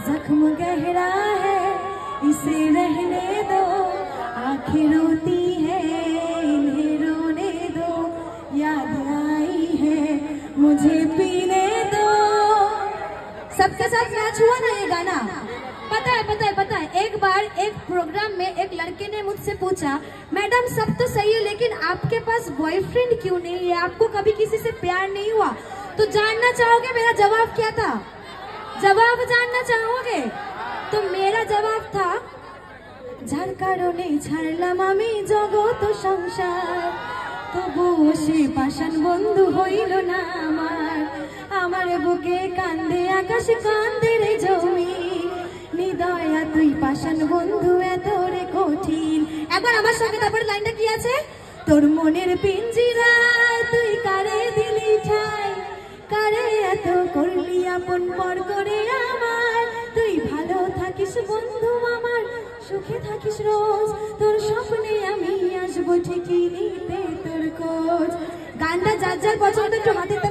जख्म गहरा है इसे रहने दो, आंखें रोती है इन्हें रोने दो, याद आई है मुझे पीने दो। सबके साथ मैच हुआ ना ये गाना? पता है। एक बार एक प्रोग्राम में एक लड़के ने मुझसे पूछा, मैडम सब तो सही है लेकिन आपके पास बॉयफ्रेंड क्यों नहीं है, आपको कभी किसी से प्यार नहीं हुआ? तो जानना चाहोगे मेरा जवाब क्या था? जवाब जानना चाहोगे? तो मेरा जवाब था, যার কারণে ছাড়লাম আমি জগৎ সংসার, তবুও সে পাষাণ বন্ধু হইল না আমার। আমার বুকে কান্দে আকাশ কান্দে রে জমি, নিদয়া তুই পাষাণ বন্ধু এত রে কঠিন। একবার আমার সঙ্গে তারপরে লাইনটা কি আছে? তোর মনের পিঞ্জিরায় তুই কারে দিলি ঠাই, কারে এত করলি আপন পর করে আমার। তুই ভালো থাকিস বন্ধু আমার, সুখে থাকিস রোজ, তোর স্বপ্নে আমি আসবো ঠিকই নিতে তোর খোঁজ। গানটা যার যার পছন্দ একটু হাতে